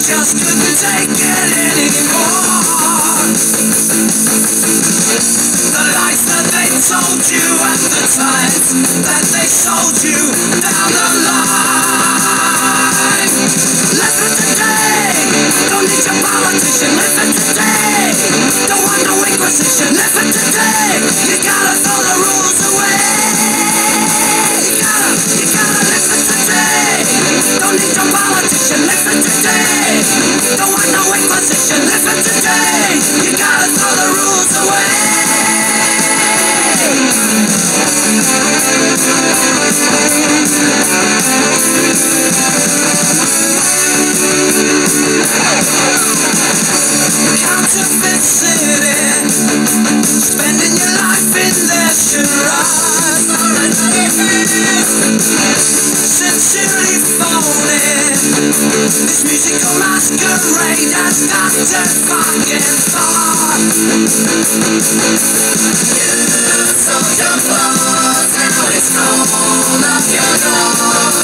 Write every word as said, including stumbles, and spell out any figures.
just couldn't take it anymore. The lies that they told you and the times that they sold you down the line. Listen today, don't need your politician. Listen today, don't want no inquisition. Listen today, you gotta throw the rules away. You gotta, you gotta listen today. Don't need your politician. Listen today, don't want no inquisition. Listen today, you gotta throw the rules away. Counterfeit city, spending your life in their charade. Sincerely phony, this musical masquerade has got to fucking far. You sold your clothes, now it's cold up your door.